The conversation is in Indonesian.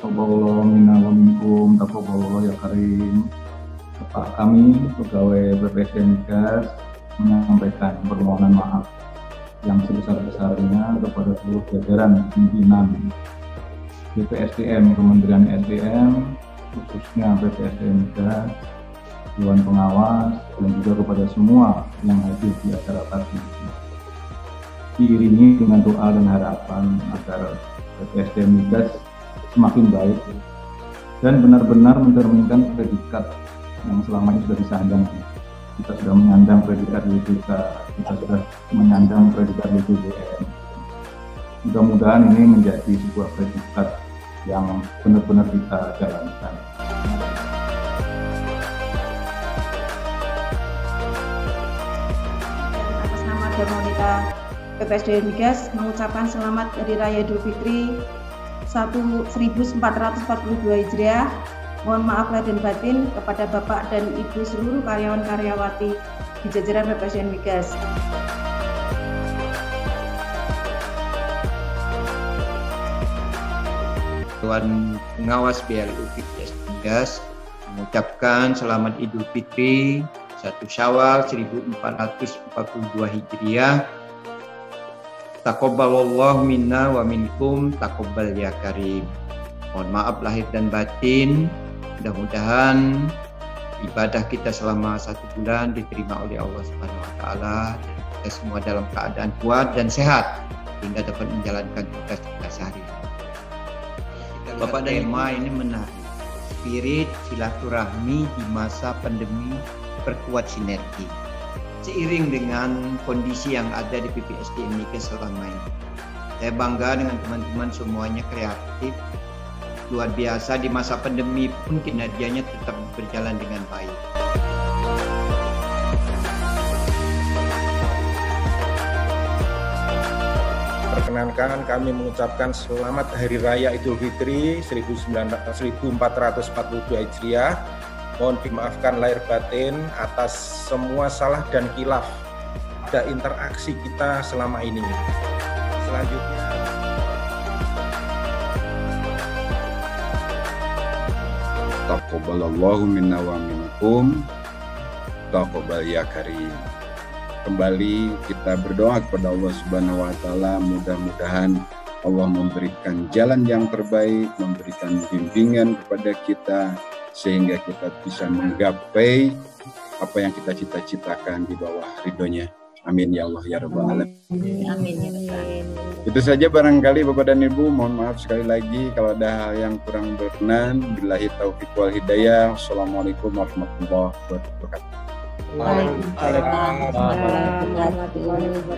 Taqabbalallahu minna wa minkum, taqabbalallahu ya karim. Bapak kami, pegawai BPSDM Migas, menyampaikan permohonan maaf yang sebesar-besarnya kepada seluruh jajaran pimpinan BPSDM, Kementerian SDM, khususnya BPSDM Migas, Dewan Pengawas, dan juga kepada semua yang hadir di acara tadi. Diiringi dengan doa dan harapan agar BPSDM Migas semakin baik dan benar-benar mencerminkan predikat yang selama ini sudah disandang. Kita sudah menyandang predikat WBK, kita sudah menyandang predikat WBBM. Mudah-mudahan ini menjadi sebuah predikat yang benar-benar kita jalankan. Atas nama Demonita BPSDM Migas mengucapkan selamat Hari Raya Idul Fitri 1442 Hijriah. Mohon maaf lahir dan batin kepada Bapak dan Ibu seluruh karyawan-karyawati di jajaran BPSDM Migas. Dewan Pengawas BLU Migas mengucapkan selamat Idul Fitri 1 Syawal 1442 Hijriah. Taqabbalallahu minna wa minkum, taqabbal ya karim. Mohon maaf lahir dan batin. Mudah-mudahan ibadah kita selama 1 bulan diterima oleh Allah Subhanahu wa taala dan kita semua dalam keadaan kuat dan sehat hingga dapat menjalankan tugas kita sehari-hari. Bapak dan Tema ini menarik. Spirit silaturahmi di masa pandemi, perkuat sinergi. Seiring dengan kondisi yang ada di BPSDM Migas selama ini. Saya bangga dengan teman-teman semuanya kreatif. Luar biasa, di masa pandemi pun kinerjanya tetap berjalan dengan baik. Perkenankan kami mengucapkan selamat Hari Raya Idul Fitri 1442 Hijriah. Mohon dimaafkan lahir batin atas semua salah dan khilaf pada interaksi kita selama ini. Selanjutnya, Taqabbalallahu minna wa minkum, taqabbal ya karim. Kembali kita berdoa kepada Allah Subhanahu wa taala, mudah-mudahan Allah memberikan jalan yang terbaik, memberikan bimbingan kepada kita sehingga kita bisa menggapai apa yang kita cita-citakan di bawah ridhonya. Amin ya Allah ya Rabbal alamin. Amin ya Rabbal. Itu saja barangkali Bapak dan Ibu, mohon maaf sekali lagi kalau ada hal yang kurang berkenan. Billahi taufiq wal hidayah. Assalamualaikum warahmatullahi wabarakatuh. Waalaikumsalam warahmatullahi wabarakatuh.